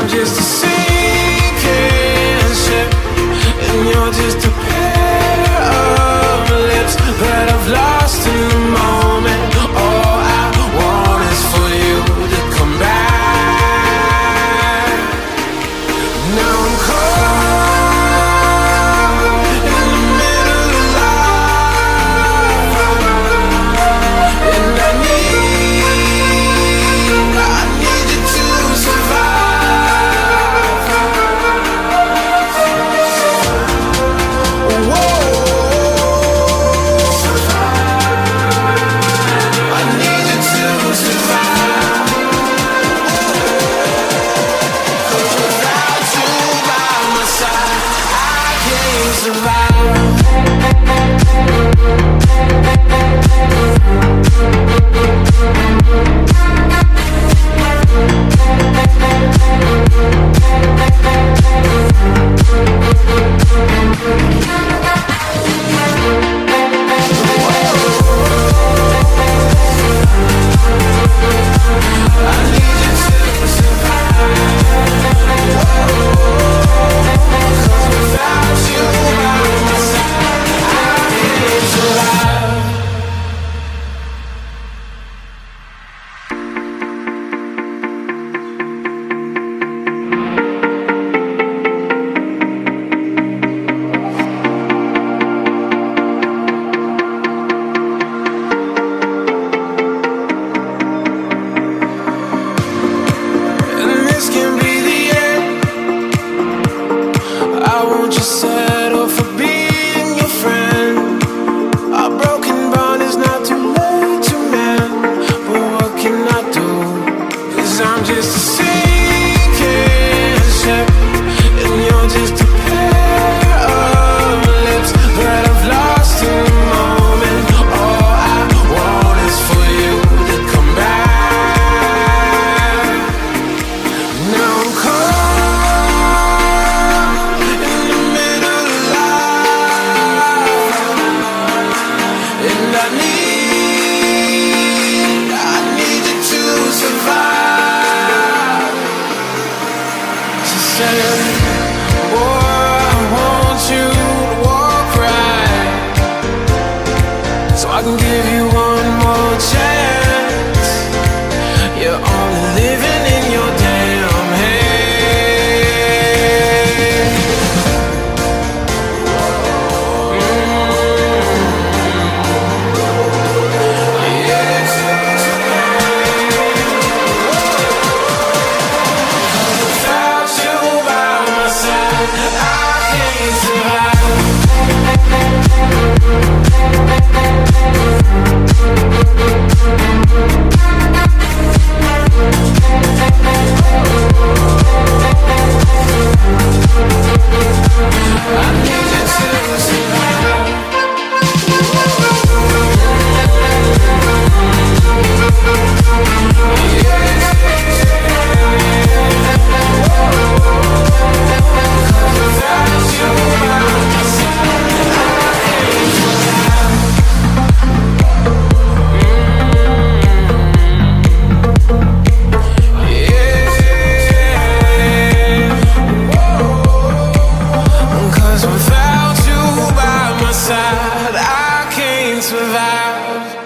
just a sinking ship, and you're just a pair of lips that I've lost in the moment. All I want is for you to come back. Now I'm caught in the middle of life, and I need you to survive. Whoa, I need you to survive. 'Cause without you by my side, I can't survive. Settle for being your friend. Our broken bond is not too late to mend. But what can I do? 'Cause I'm just a sinking ship, and you're just a pair of lips that I've lost in the moment. All I want is for you to come back. Now I'm caught and I need you to survive. She said, boy, I want you to walk right, so I can give you one more chance. You're only living in your damn head. Without you by my side, I can't survive.